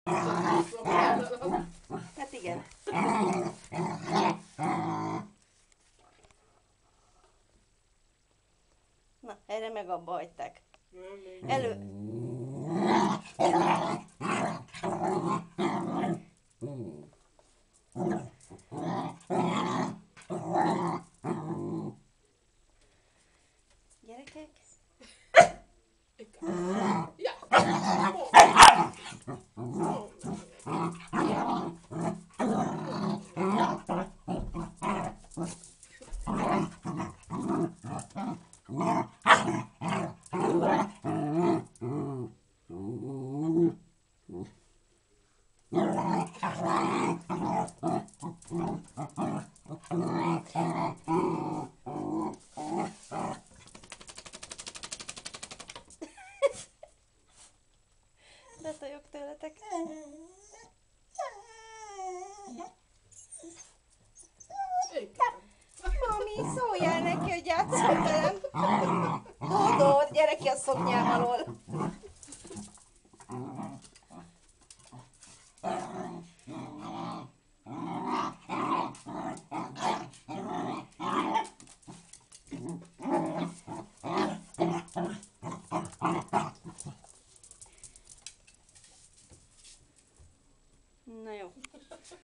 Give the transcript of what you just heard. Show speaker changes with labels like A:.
A: Hát igen. Na, erre meg abba hagyták. Elő... Gyerekek? Letoljok tőletek. Mami, szóljál neki, hogy játszol velem. Dódor, gyere ki a szoknyám alól.